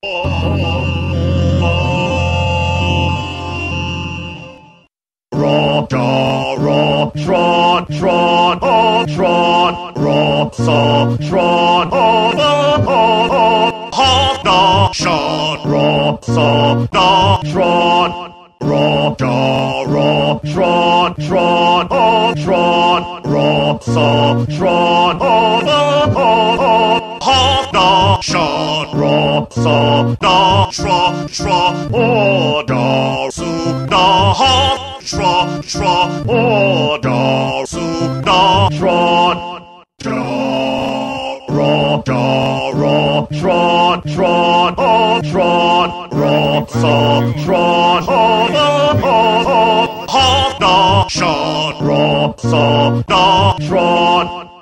Ra, da, ra, tron, tron, oh, tron, ra, sa, tron, oh, ha, da, shon, ra, sa, da, tron, ra, da, ra, tron, tron, oh, tron, ra, sa, tron, oh, ha, da, shon, ra, sa, da, shra, shra, oh, da, su, da, ha, shra, shra, oh, da, su, da, tron, da, ra, tron, tron, oh, tron, ra, sa, tron, oh, ha, da, shon, ra, sa, da, tron.